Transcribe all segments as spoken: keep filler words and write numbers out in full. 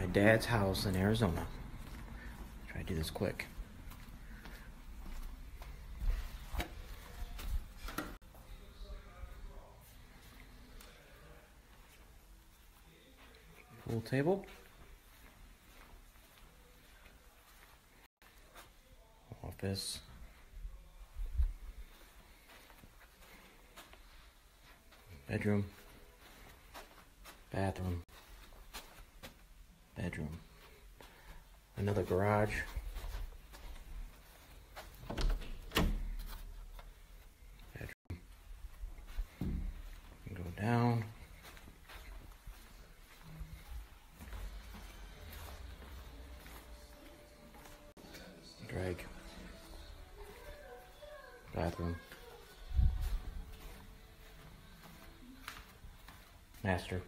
my dad's house in Arizona. Try to do this quick. Pool table. Office. Bedroom. Bathroom. Bedroom. Another garage. Bedroom. Go down. Drag. Bathroom. Master.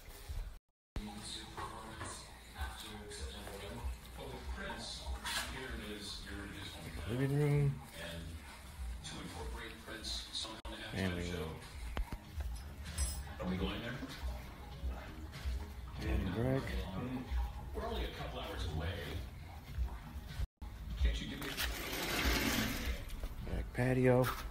Living room. Family room. Are we going there? And Greg. We're only a couple hours away. Can't you give me Back patio.